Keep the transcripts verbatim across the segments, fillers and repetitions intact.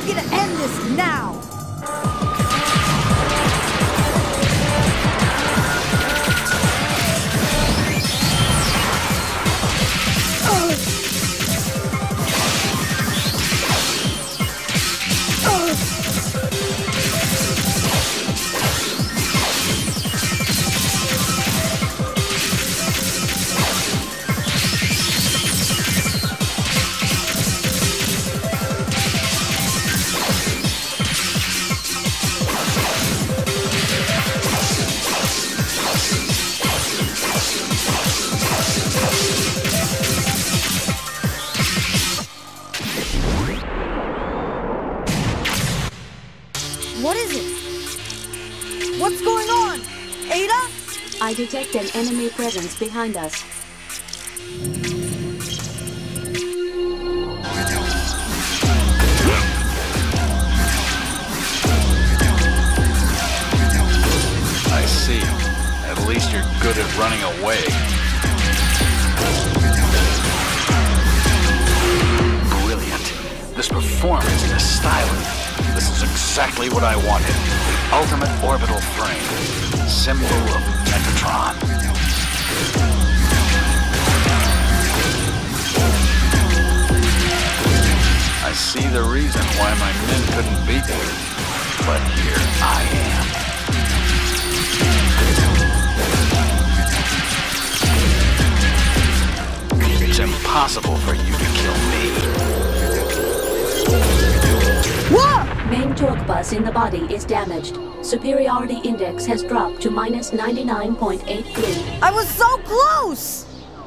gonna end this now! What is it? What's going on? Ada? I detect an enemy presence behind us. I see. At least you're good at running away. Brilliant. This performance is styling. This is exactly what I wanted. The ultimate orbital frame. Symbol of Metatron. I see the reason why my men couldn't beat you. But here I am. It's impossible for you to kill me. Whoa! Main torque bus in the body is damaged. Superiority index has dropped to minus ninety-nine point eight three. I was so close!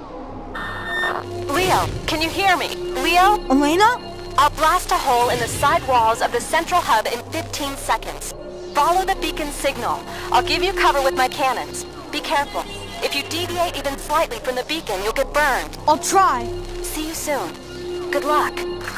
Leo, can you hear me? Leo? Elena? I'll blast a hole in the side walls of the central hub in fifteen seconds. Follow the beacon signal. I'll give you cover with my cannons. Be careful. If you deviate even slightly from the beacon, you'll get burned. I'll try. See you soon. Good luck.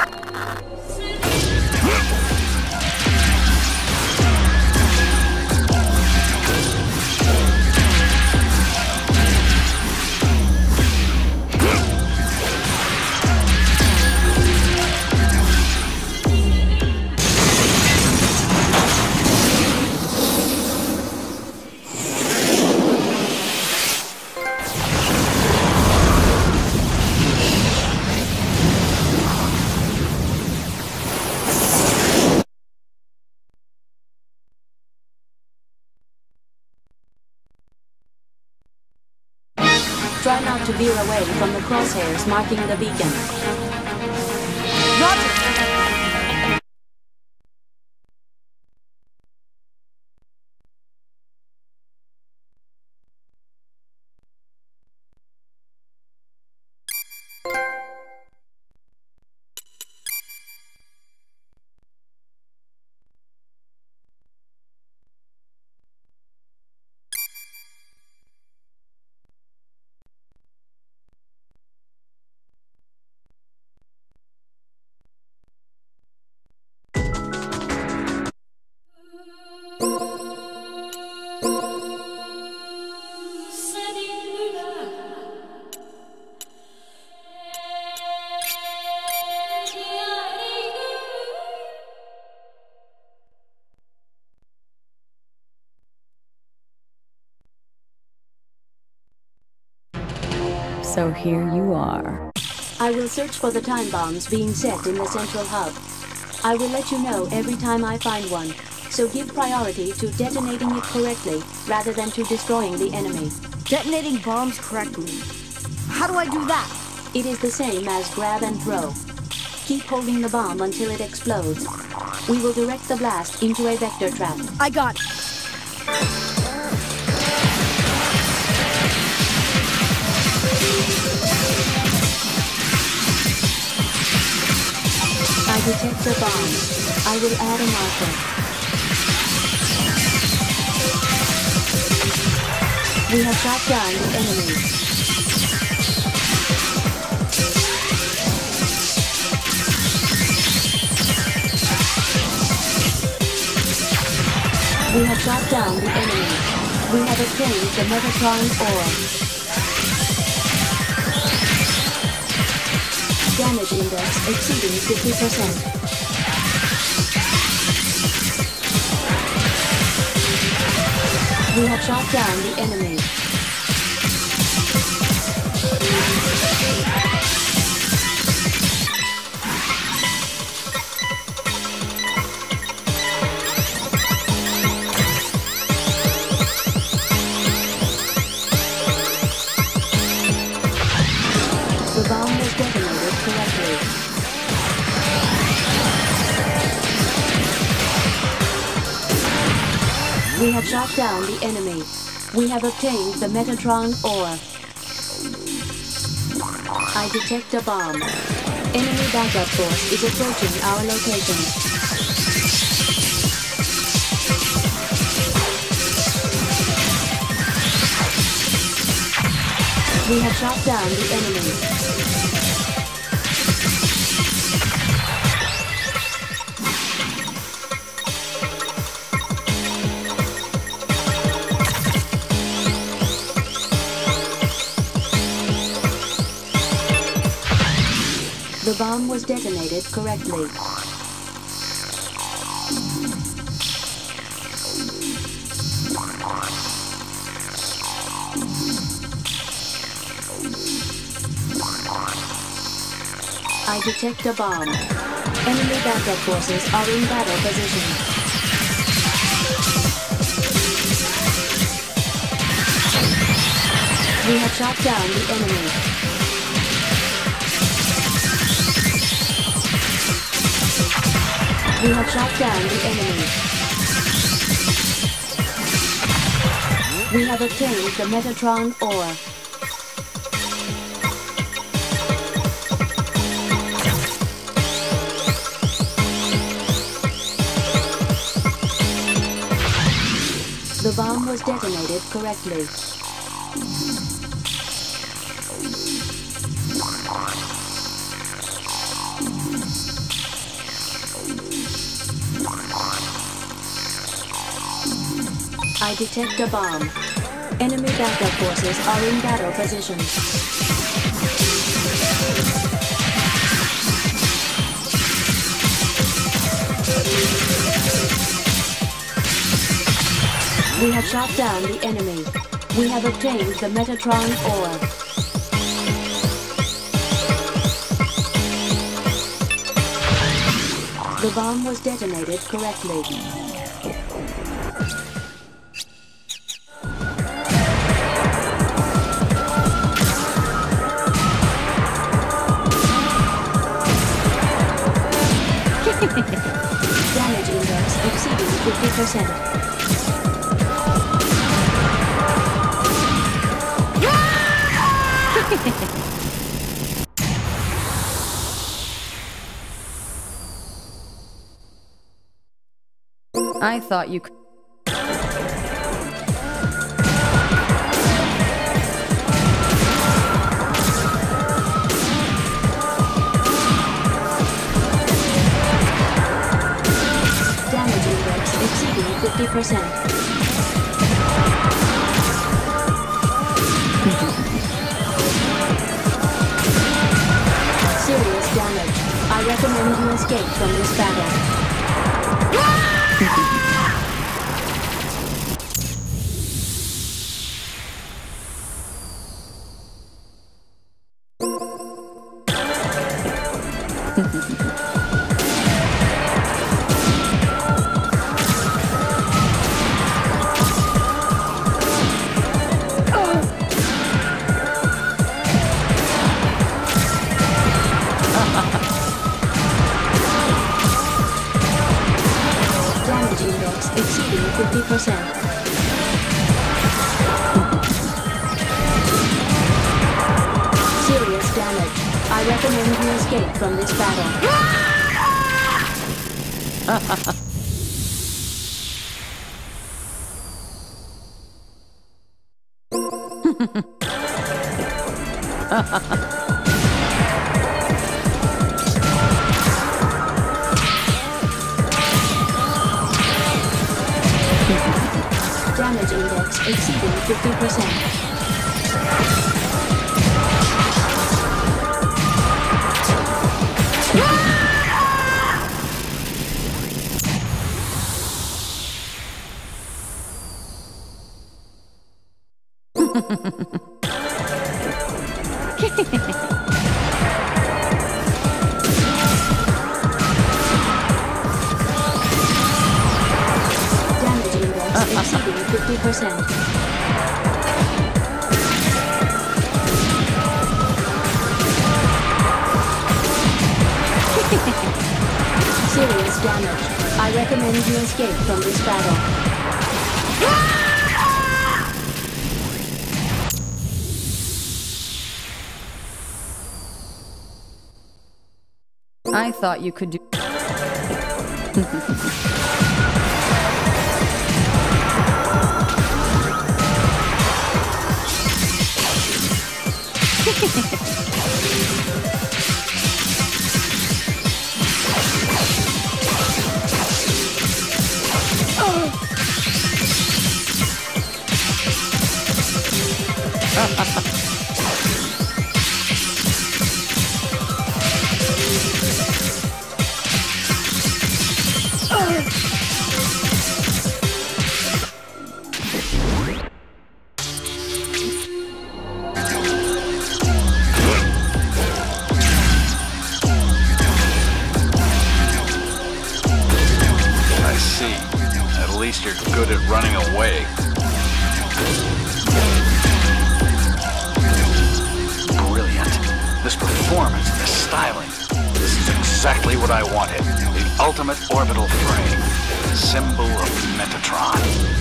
Try not to veer away from the crosshairs marking the beacon. Roger! So here you are. I will search for the time bombs being set in the central hub. I will let you know every time I find one, so give priority to detonating it correctly rather than to destroying the enemy. Detonating bombs correctly. How do I do that? It is the same as grab and throw. Keep holding the bomb until it explodes. We will direct the blast into a vector trap. I got it. I detect the bomb. I will add a marker. We have shot down the enemy. We have shot down the enemy. We have obtained the Metatron ore. Damage index exceeding fifty percent. We have shot down the enemy. The bomb was detonated correctly. We have shot down the enemy. We have obtained the Metatron ore. I detect a bomb. Enemy backup force is approaching our location. We have shot down the enemy. The bomb was detonated correctly. I detect a bomb. Enemy backup forces are in battle position. We have shot down the enemy. We have shot down the enemy. We have obtained the Metatron ore. The bomb was detonated correctly. I detect a bomb. Enemy backup forces are in battle position. We have shot down the enemy. We have obtained the Metatron ore. The bomb was detonated correctly. Damage index exceeding fifty percent. I thought you could. Damage index exceeding fifty percent. Serious damage. I recommend you escape from this battle. Exceeding fifty percent. Serious damage. I recommend you escape from this battle. Damage index exceeding fifty percent. Damage index exceeding fifty percent. Serious damage. I recommend you escape from this battle. I thought you could do... You're good at running away. Brilliant. This performance, this styling. This is exactly what I wanted. The ultimate orbital frame. Symbol of Metatron.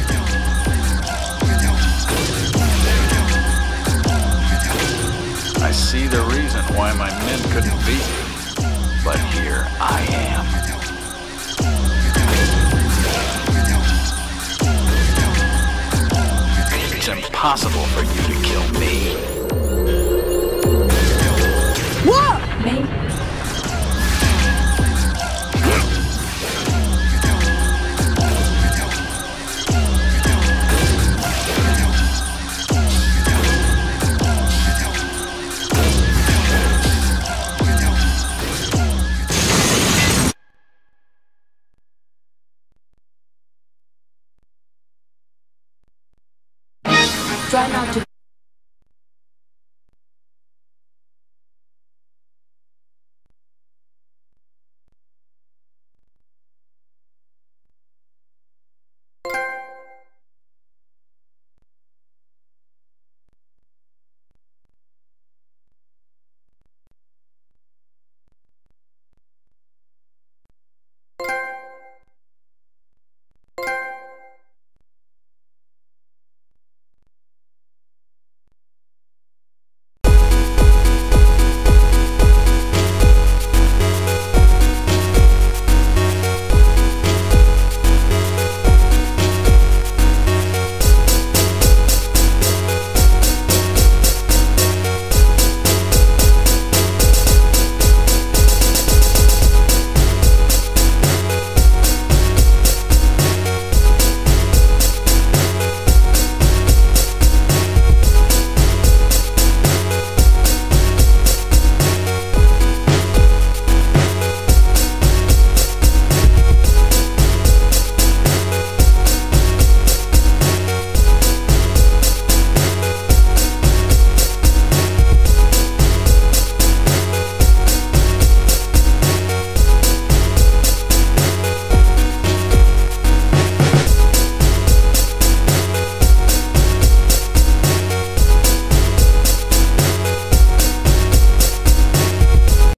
I see the reason why my men couldn't beat you. But here I am. It's impossible for you to kill me. Whoa! Me? Try not to